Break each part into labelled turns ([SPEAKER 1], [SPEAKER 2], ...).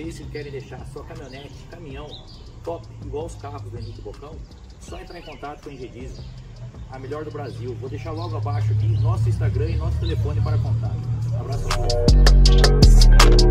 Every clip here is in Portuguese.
[SPEAKER 1] vocês que querem deixar a sua caminhonete, caminhão, top, igual os carros do Henrique Bocão, só entrar em contato com a Engie Diesel, a melhor do Brasil. Vou deixar logo abaixo aqui nosso Instagram e nosso telefone para contato. Abraço a todos.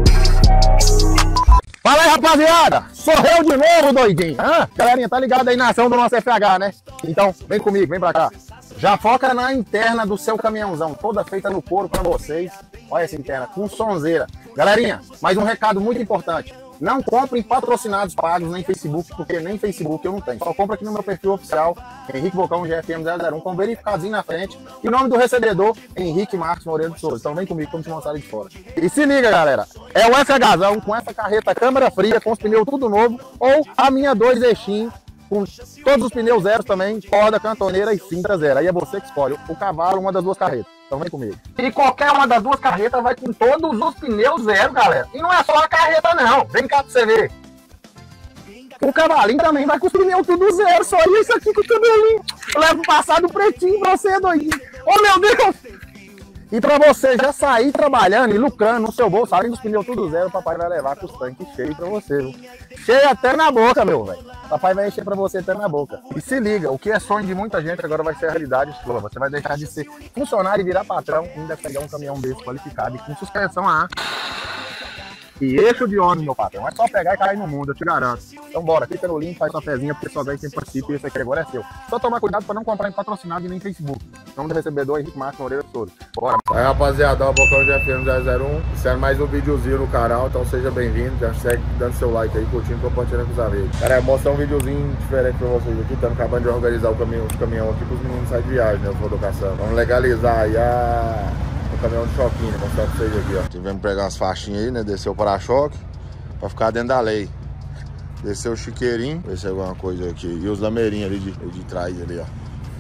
[SPEAKER 2] Fala aí, rapaziada! Sou eu de novo, doidinho! Galerinha, tá ligado aí na ação do nosso FH, né? Então, vem comigo, vem pra cá. Já foca na interna do seu caminhãozão, toda feita no couro pra vocês. Olha essa interna, com sonzeira. Galerinha, mais um recado muito importante. Não comprem patrocinados pagos nem Facebook, porque nem Facebook eu não tenho. Só compra aqui no meu perfil oficial, Henrique Bocão, GFM001, com um verificadinho na frente. E o nome do recebedor, Henrique Marcos Moreira de Souza. Então vem comigo, vamos te mostrar de fora. E se liga, galera, é o FHzão com essa carreta câmara fria, com os pneus tudo novo, ou a minha 2 eixinhos, com todos os pneus zeros também, corda, cantoneira e cinta zero. Aí é você que escolhe o cavalo, uma das duas carretas. Então vem comigo. E qualquer uma das duas carretas vai com todos os pneus zero, galera. E não é só a carreta, não. Vem cá pra você ver. O cavalinho também vai com os pneus tudo zero. Só isso aqui com o cabelinho. Eu levo passado pretinho pra você, doidinho. Oh, meu Deus! E pra você já sair trabalhando e lucrando no seu bolso, além dos pneus tudo zero, o papai vai levar com os tanques cheios pra você, viu? Cheio até na boca, meu velho. Papai vai encher pra você até na boca. E se liga, o que é sonho de muita gente agora vai ser a realidade sua. Você vai deixar de ser funcionário e virar patrão e ainda pegar um caminhão desse qualificado e com suspensão a ar. E eixo de ônibus, meu patrão. É só pegar e cair no mundo, eu te garanto. Então bora, clica no link, faz sua fezinha, porque só vem quem participa e esse aqui agora é seu. Só tomar cuidado pra não comprar em patrocinado e nem Facebook. Nome do recebedor, Henrique Marcos Moreira de Souza. Bora.
[SPEAKER 3] Aí, rapaziada, o Bocão GFM001. Isso é mais um videozinho no canal, então seja bem-vindo. Já segue dando seu like aí, curtindo, compartilhando com os amigos. Cara, vou mostrar um videozinho diferente pra vocês aqui. Estamos acabando de organizar o caminhão aqui pros meninos saírem de viagem, né? Os rodocação. Vamos legalizar aí o caminhão de choquinho, né? Vou mostrar pra vocês aqui, ó. Tivemos que pegar umas faixinhas aí, né? Desceu o para-choque pra ficar dentro da lei. Desceu o chiqueirinho, ver se é alguma coisa aqui. E os lameirinhos ali de trás ali, ó.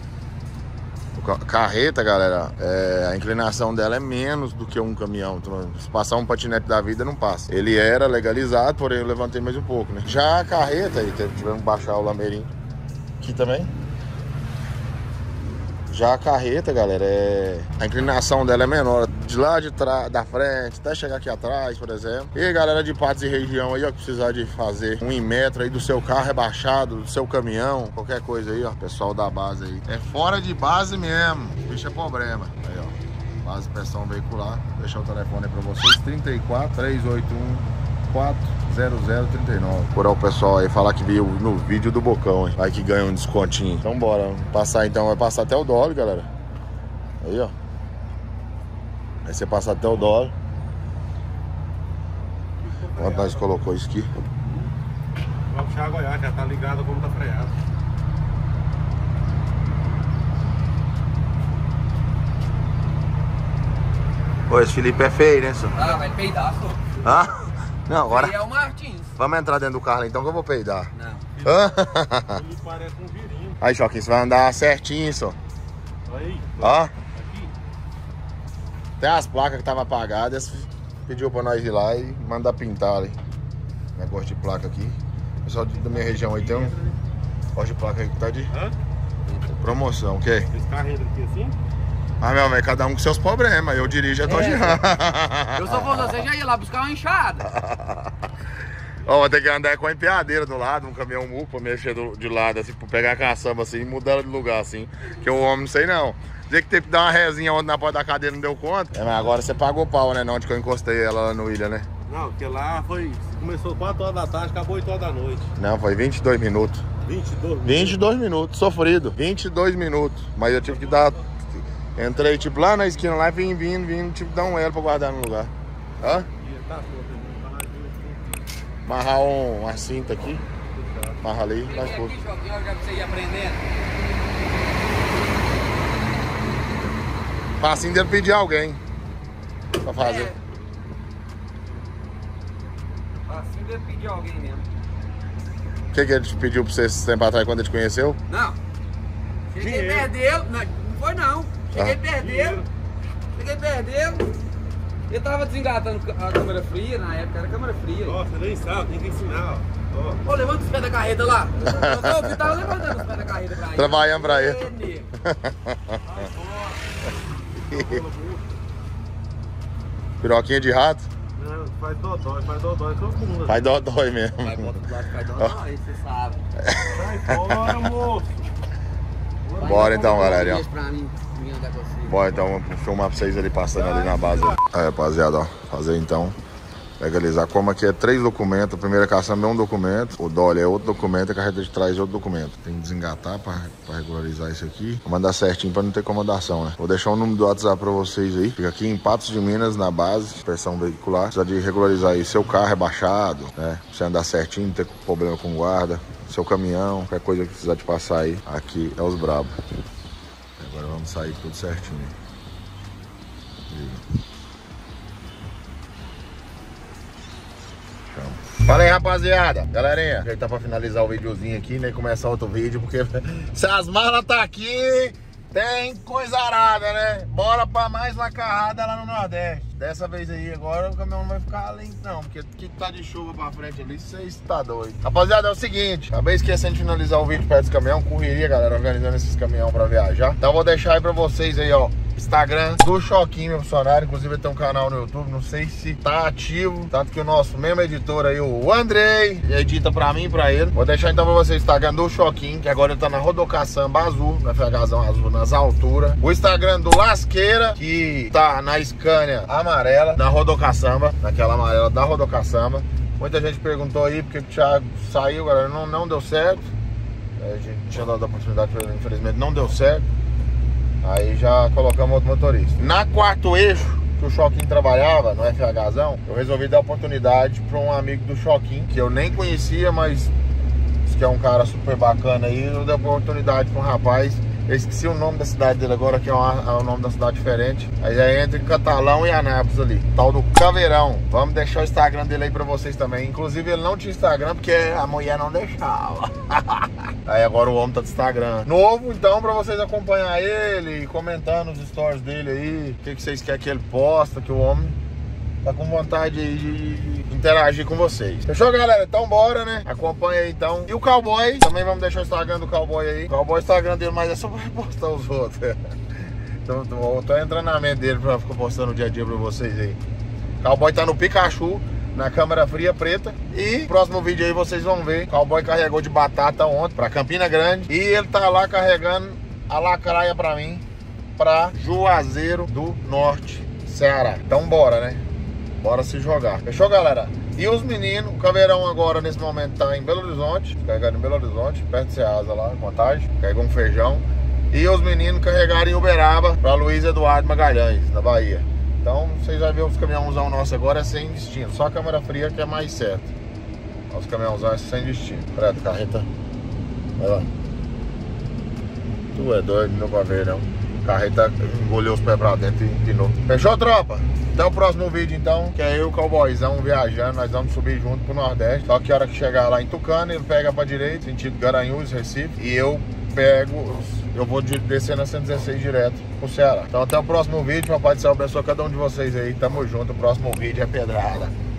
[SPEAKER 3] Carreta, galera, a inclinação dela é menos do que um caminhão. Então, se passar um patinete da vida, não passa. Ele era legalizado, porém eu levantei mais um pouco, né? Já a carreta, aí tivemos que baixar o lameirinho aqui também. Já a carreta, galera, a inclinação dela é menor. De lá de trás, da frente, até chegar aqui atrás, por exemplo. E galera de Patos e região aí, ó, que precisar de fazer um metro aí do seu carro rebaixado, do seu caminhão, qualquer coisa aí, ó, pessoal da base aí. É fora de base mesmo, bicho é problema. Aí, ó, base pressão veicular. Vou deixar o telefone aí pra vocês, 34 381 40039. Por aí o pessoal aí falar que viu no vídeo do Bocão, hein? Vai que ganha um descontinho. Então bora, vamos passar então, vai passar até o dólar, galera. Aí, ó. Aí você passa até o dólar. Onde nós colocou isso aqui?
[SPEAKER 4] Vai puxar a Goiás, já tá ligado como tá freado.
[SPEAKER 3] Pô, esse Felipe é feio, né, senhor?
[SPEAKER 5] Ah, vai peidar, senhor.
[SPEAKER 3] Hã? Não, agora...
[SPEAKER 5] Ele é o Martins.
[SPEAKER 3] Vamos entrar dentro do carro então que eu vou peidar.
[SPEAKER 5] Não.
[SPEAKER 3] Hã?
[SPEAKER 4] Ele parece um virinho.
[SPEAKER 3] Aí, Choquinho, você vai andar certinho, só.
[SPEAKER 4] Aí.
[SPEAKER 3] Ó.
[SPEAKER 4] Aqui.
[SPEAKER 3] Tem as placas que estavam apagadas. Pediu pra nós ir lá e mandar pintar ali. Negócio de placa aqui. O pessoal da minha região aí tem um negócio de placa aí que tá de promoção, ok?
[SPEAKER 4] Esse carro entra aqui assim?
[SPEAKER 3] Ah, meu velho, cada um com seus problemas. Eu dirijo, eu tô girando.
[SPEAKER 5] Eu só vou, você já ia lá buscar uma enxada.
[SPEAKER 3] Ó, vou ter que andar com a empeadeira do lado, um caminhão muco pra mexer de lado, assim, pra pegar a caçamba assim e mudar ela de lugar, assim. Que o homem não sei não. Dizer que teve que dar uma resinha ontem na porta da cadeira, não deu conta. É, mas agora você pagou pau, né? Não, onde que eu encostei ela lá no Ilha, né?
[SPEAKER 4] Não, porque lá foi... Começou 4 horas da tarde, acabou 8 horas da noite.
[SPEAKER 3] Não, foi 22 minutos.
[SPEAKER 4] 22 minutos?
[SPEAKER 3] 22 minutos, sofrido. 22 minutos. Mas eu tive que dar... Entrei tipo lá na esquina, lá vindo, tive que dar um elo pra guardar no lugar. Hã? Amarrar uma cinta aqui. Amarra ali, mais pouco.
[SPEAKER 5] Aqui, Choquinho, já pra você ir aprendendo.
[SPEAKER 3] Facinho dele pedir alguém pra fazer.
[SPEAKER 5] Assim deve pedir alguém mesmo.
[SPEAKER 3] O que ele te pediu pra você esse tempo atrás quando ele te conheceu?
[SPEAKER 5] Não. Cheguei perto dele. Não foi não. Cheguei perto dele. Ele tava desengatando a câmera fria, na época era câmera fria.
[SPEAKER 4] Nossa, nem sabe, tem que ensinar, ó.
[SPEAKER 5] Ô, levanta os pés da carreta lá. Eu tava levantando os pés da carreta pra ele.
[SPEAKER 3] Trabalhando pra ele.
[SPEAKER 4] Ai,
[SPEAKER 3] Piroquinha de rato?
[SPEAKER 4] não, Faz dodói todo mundo.
[SPEAKER 3] Faz dodói mesmo.
[SPEAKER 5] Vai botar do lado, faz dodói, você sabe.
[SPEAKER 4] Sai fora, moço.
[SPEAKER 3] Bora então, galera.
[SPEAKER 5] Pra mim andar com você.
[SPEAKER 3] Bora então, vamos filmar pra vocês ali passando ali na base. Aí, rapaziada, ó, fazer então, legalizar. Como aqui é 3 documentos, a primeira caçamba é um documento, o Dolly é outro documento, a carreta de trás é outro documento. Tem que desengatar pra regularizar isso aqui. Vou mandar certinho pra não ter incomodação, né? Vou deixar o número do WhatsApp pra vocês aí. Fica aqui em Patos de Minas, na base, inspeção veicular. Precisa de regularizar aí seu carro rebaixado, né? Pra você andar certinho, não ter problema com guarda. Seu caminhão, qualquer coisa que precisar de passar aí, aqui é os brabos. Agora vamos sair tudo certinho. Fala aí, rapaziada. Galerinha, ajeitar pra finalizar o videozinho aqui, né? Começar outro vídeo, porque se as malas tá aqui, tem coisa arada, né? Bora pra mais uma carrada lá no Nordeste. Dessa vez aí, agora o caminhão não vai ficar lento não, porque que tá de chuva pra frente ali, você está doido. Rapaziada, é o seguinte, acabei esquecendo de finalizar o vídeo perto desse caminhão, correria, galera, organizando esses caminhões pra viajar. Então eu vou deixar aí pra vocês aí, ó, Instagram do Choquinho, meu funcionário. Inclusive ele tem um canal no YouTube, não sei se tá ativo, tanto que o nosso mesmo editor aí, o Andrei, edita pra mim e pra ele. Vou deixar então pra vocês o Instagram do Choquinho, que agora ele tá na Rodocaçamba azul, na FHzão azul nas alturas. O Instagram do Lasqueira, que tá na Scania amarela, na Rodocaçamba, naquela amarela da Rodocaçamba. Muita gente perguntou aí porque o Thiago saiu, galera, não deu certo. A gente tinha dado a oportunidade, infelizmente não deu certo. Aí já colocamos outro motorista. Na Quarto Eixo, que o Choquinho trabalhava, no FHzão, eu resolvi dar oportunidade para um amigo do Choquinho, que eu nem conhecia, mas disse que é um cara super bacana aí. Eu dei a oportunidade para um rapaz. Eu esqueci o nome da cidade dele agora, que é o nome da cidade diferente. Aí já entra em Catalão e Anápolis ali, tal do Caveirão. Vamos deixar o Instagram dele aí pra vocês também. Inclusive ele não tinha Instagram porque a mulher não deixava. Aí agora o homem tá de Instagram novo, então pra vocês acompanhar ele, comentando os stories dele aí, o que vocês querem que ele posta, que o homem tá com vontade de interagir com vocês. Fechou, galera? Então bora, né? Acompanha aí então. E o Cowboy, também vamos deixar o Instagram do Cowboy aí. O Cowboy, o Instagram dele, mas é só pra postar os outros. Então tô entrando na mente dele pra ficar postando o dia a dia pra vocês aí. O Cowboy tá no Pikachu, na câmera fria preta. E no próximo vídeo aí vocês vão ver. O Cowboy carregou de batata ontem pra Campina Grande. E ele tá lá carregando a lacraia pra mim, pra Juazeiro do Norte, Ceará. Então bora, né? Bora se jogar. Fechou, galera? E os meninos, o Caveirão agora nesse momento tá em Belo Horizonte, carregando em Belo Horizonte, perto de Ceasa lá, Contagem, carregou um feijão. E os meninos carregaram em Uberaba pra Luiz Eduardo Magalhães, na Bahia. Então vocês vão ver os caminhãozão nossos agora é sem destino, só a câmera fria que é mais certo. Os caminhãozão é sem destino. Credo, carreta. Vai lá. Tu é doido, não vai ver não. Carreta engoliu os pés pra dentro e empinou. Fechou, tropa? Até o próximo vídeo então, que é eu e o Cowboyzão viajando. Nós vamos subir junto pro Nordeste. Só que a hora que chegar lá em Tucano, ele pega pra direita, sentido Garanhuns, Recife. E eu vou descer na 116 direto pro Ceará. Então até o próximo vídeo. Papai do Céu abençoe cada um de vocês aí. Tamo junto, o próximo vídeo é pedrada.